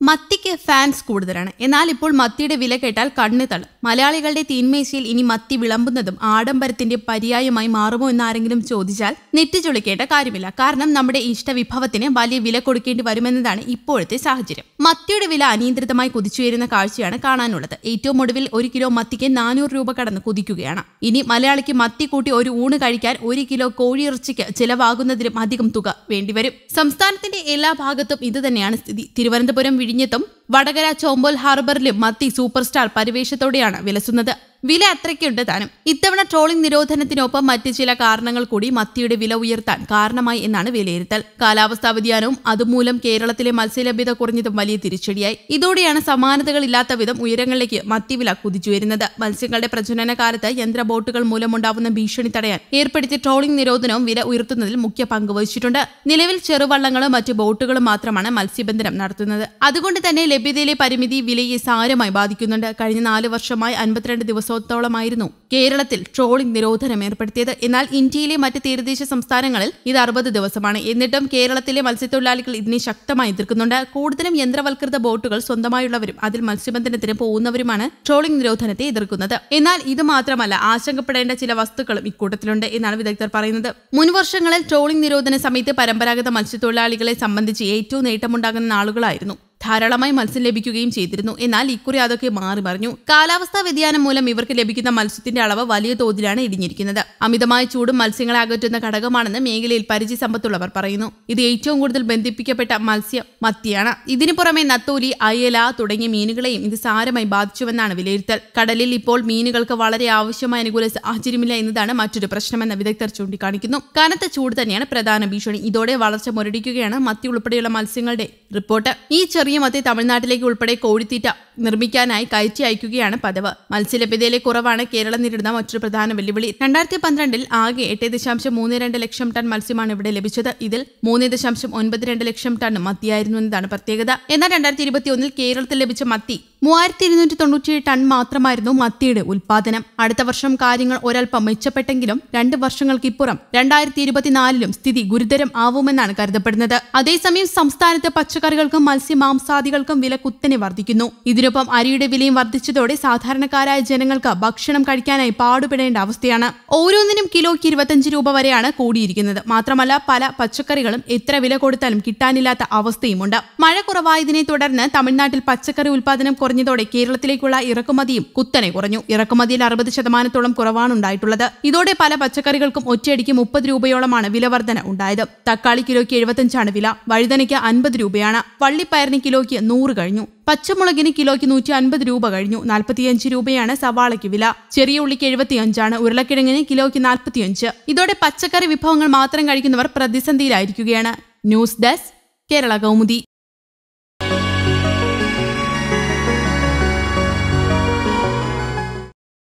മത്തിക്ക് fans കൂടുതലാണ്. എന്നാൽ ഇപ്പോൾ മത്തിയുടെ വില കേട്ടാൽ കണ്ണ് തള്ളും. മലയാളികളുടെ തീന്മേശയിൽ ഇനി മത്തി വിളമ്പുന്നതും ആഡംബരത്തിന്റെ പര്യായമായി മാറുമോ എന്നാരെങ്കിലും ചോദിച്ചാൽ നെറ്റിച്ചൊളിക്കേണ്ട കാര്യമില്ല. കാരണം നമ്മുടെ ഇഷ്ടവിഭവത്തിന് വലിയ വില കൊടുക്കേണ്ടി വരുമെന്നതാണ് ഇപ്പോഴത്തെ സാഹചര്യം. മത്തിയുടെ വില അനിയന്ത്രിതമായി കുതിച്ചുയരുന്ന കാഴ്ചയാണ് കാണാനുള്ളത്. ഏറ്റവും ഒടുവിൽ 1 കിലോ മത്തിക്ക് 400 രൂപ കടന്ന് കുതിക്കുകയാണ്. ഇനി മലയാളിക്ക് മത്തി കൂട്ടി ഒരു ഊണ് കഴിക്കാൻ 1 കിലോ കോഴിയിറച്ചിക്ക് ചിലവാകുന്നതിലും അധികം തുക വേണ്ടിവരും. സംസ്ഥാനത്തിന്റെ എല്ലാ ഭാഗത്തും ഇതുതന്നെയാണ് സ്ഥിതി. തിരുവനന്തപുരം വിഴിഞ്ഞത്തും വടകര ചോമ്പോൽ ഹാർബറിലും മത്തി സൂപ്പർ സ്റ്റാർ പരിവേഷത്തോടെയാണ് വിലസുന്നത്. വില അത്രയ്ക്കുണ്ട് താനും. ഇത്തവണ ട്രോളിംഗ് നിരോധനത്തിനൊപ്പം മറ്റ് ചില കാരണങ്ങൾ കൂടി മത്തിയുടെ വില ഉയർത്താൻ കാരണമായി എന്നാണ് വിലയിരുത്തൽ. കാലാവസ്ഥാ വ്യതിയാനവും അതുമൂലം കേരളത്തിലെ മത്സ്യലഭ്യത കുറഞ്ഞതും വലിയ തിരിച്ചടിയായി. ഇതോടെയാണ് സമാനതകളില്ലാത്ത വിധം ഉയരങ്ങളിലേക്ക് മത്തിവില കുതിച്ചുവരുന്നത്. മത്സ്യങ്ങളുടെ പ്രജനന കാലത്ത് യന്ത്ര ബോട്ടുകൾ മൂലമുണ്ടാവുന്ന ഭീഷണി തടയാൻ ഏർപ്പെടുത്തിയ ട്രോളിംഗ് നിരോധനവും വില ഉയർത്തുന്നതിൽ മുഖ്യ പങ്ക് വഹിച്ചിട്ടുണ്ട്. നിലവിൽ ചെറുവള്ളങ്ങളും മറ്റ് ബോട്ടുകളും മാത്രമാണ് മത്സ്യബന്ധനം നടത്തുന്നത്. അതുകൊണ്ട് തന്നെ ലഭ്യതയിലെ പരിമിതി വിലയെ സാരമായി ബാധിക്കുന്നുണ്ട്. കഴിഞ്ഞ 4 വർഷമായി 52 ദിവസത്തോളമായിരുന്നു കേരളത്തിൽ ട്രോളിംഗ് നിരോധനം ഏർപ്പെടുത്തിയത്. എന്നാൽ ഇന്ത്യയിലെ മറ്റ് തീരദേശ സംസ്ഥാനങ്ങളിൽ ഇത് 60 ദിവസമാണ്. എന്നിട്ടും കേരളത്തിലെ മത്സ്യത്തൊഴിലാളികൾ ഇതിനെ ശക്തമായി എതിർക്കുന്നുണ്ട്. കൂടുതലും യന്ത്രവൽകൃത ബോട്ടുകൾ സ്വന്തമായുള്ളവരും അതിൽ മത്സ്യബന്ധനത്തിന് പോകുന്നവരുമാണ് ട്രോളിംഗ് നിരോധനത്തെ എതിർക്കുന്നത്. എന്നാൽ ഇത് മാത്രമല്ല, ആശങ്കപ്പെടേണ്ട ചില വസ്തുക്കളും ഇക്കൂട്ടത്തിലുണ്ട് എന്നാണ് വിദഗ്ധർ പറയുന്നത്. മുൻവർഷങ്ങളിൽ ട്രോളിംഗ് നിരോധന സമയത്ത് പരമ്പരാഗത മത്സ്യത്തൊഴിലാളികളെ സംബന്ധിച്ച് ഏറ്റവും നേട്ടമുണ്ടാകുന്ന നാളുകളായിരുന്നു. ധാരാളമായി മത്സ്യം ലഭിക്കുകയും ചെയ്തിരുന്നു. എന്നാൽ ഇക്കുറി അതൊക്കെ മാറി മറിഞ്ഞു. കാലാവസ്ഥാ വ്യതിയാനം മൂലം ഇവർക്ക് ലഭിക്കുന്ന മത്സ്യത്തിന്റെ അളവ് വലിയ തോതിലാണ് ഇടിഞ്ഞിരിക്കുന്നത്. അമിതമായ ചൂടും മത്സ്യങ്ങളെ അകറ്റുന്ന ഘടകമാണെന്ന് മേഖലയിൽ പരിചയസമ്പത്തുള്ളവർ പറയുന്നു. ഇത് ഏറ്റവും കൂടുതൽ ബന്ധിപ്പിക്കപ്പെട്ട മത്സ്യം മത്തിയാണ്. ഇതിനു പുറമെ നത്തോലി, അയല തുടങ്ങിയ മീനുകളെയും ഇത് സാരമായി ബാധിച്ചുവെന്നാണ് വിലയിരുത്തൽ. കടലിൽ ഇപ്പോൾ മീനുകൾക്ക് വളരെ ആവശ്യമായ അനുകൂല സാഹചര്യമില്ല എന്നതാണ് മറ്റൊരു പ്രശ്നമെന്ന് വിദഗ്ധർ ചൂണ്ടിക്കാണിക്കുന്നു. കനത്ത ചൂട് തന്നെയാണ് പ്രധാന ഭീഷണി. ഇതോടെ വളർച്ച മുരടിക്കുകയാണ് മത്തി ഉൾപ്പെടെയുള്ള മത്സ്യങ്ങളുടെ റിപ്പോർട്ട്. ഈ ചെറിയ മത്തി തമിഴ്നാട്ടിലേക്ക് ഉൾപ്പെടെ കോഴിത്തീറ്റ നിർമ്മിക്കാനായി കയറ്റി അയക്കുകയാണ് പതിവ്. മത്സ്യലഭ്യതയിലെ കുറവാണ് കേരളം നേരിടുന്ന മറ്റൊരു പ്രധാന വെല്ലുവിളി. 2012 ആകെ 8.32 ലക്ഷം ടൺ മത്സ്യമാണ് ഇവിടെ ലഭിച്ചത്. ഇതിൽ 3.92 ലക്ഷം ടൺ മത്തിയായിരുന്നു എന്നതാണ് പ്രത്യേകത. എന്നാൽ 2021 കേരളത്തിൽ ലഭിച്ച മത്തി 3297 ടൺ മാത്രമായിരുന്നു മത്തിയുടെ ഉൽപാദനം. അടുത്ത വർഷം കാര്യങ്ങൾ ഒരൽപ്പം മെച്ചപ്പെട്ടെങ്കിലും 2 വർഷങ്ങൾക്കിപ്പുറം 2024 സ്ഥിതി ഗുരുതരം ആവുമെന്നാണ് കരുതപ്പെടുന്നത്. അതേസമയം സംസ്ഥാനത്ത് പച്ചക്കറികൾക്കും മത്സ്യമാംസാദികൾക്കും വില കുത്തനെ വർദ്ധിക്കുന്നു. ഇതിനൊപ്പം അരിയുടെ വിലയും വർദ്ധിച്ചതോടെ സാധാരണക്കാരായ ജനങ്ങൾക്ക് ഭക്ഷണം കഴിക്കാനായി പാടുപെടേണ്ട അവസ്ഥയാണ്. ഓരോന്നിനും കിലോയ്ക്ക് 25 രൂപ വരെയാണ് കൂടിയിരിക്കുന്നത്. മാത്രമല്ല, പല പച്ചക്കറികളും എത്ര വില കൊടുത്താലും കിട്ടാനില്ലാത്ത അവസ്ഥയുമുണ്ട്. മഴ കുറവായതിനെ തുടർന്ന് തമിഴ്നാട്ടിൽ പച്ചക്കറി ഉൽപാദനം കുറഞ്ഞതോടെ കേരളത്തിലേക്കുള്ള ഇറക്കുമതിയും കുത്തനെ കുറഞ്ഞു. ഇറക്കുമതിയിൽ 60% കുറവാണ് ഉണ്ടായിട്ടുള്ളത്. ഇതോടെ പല പച്ചക്കറികൾക്കും ഒറ്റയടിക്ക് 30 രൂപയോളമാണ് വില വർധന ഉണ്ടായത്. തക്കാളി കിലോയ്ക്ക് 75 വില, വഴുതനയ്ക്ക് 50 രൂപയാണ്, വള്ളിപ്പയറിന് കിലോയ്ക്ക് 100 കഴിഞ്ഞു, പച്ചമുളകിന് കിലോയ്ക്ക് 150 രൂപ കഴിഞ്ഞു, 45 രൂപയാണ് സവാളയ്ക്ക് വില, ചെറിയ ഉള്ളിക്ക് 75, ഉരുളക്കിഴങ്ങിന് കിലോയ്ക്ക് 45. ഇതോടെ പച്ചക്കറി വിഭവങ്ങൾ മാത്രം കഴിക്കുന്നവർ പ്രതിസന്ധിയിലായിരിക്കുകയാണ്. News desk, Kerala Kaumudi.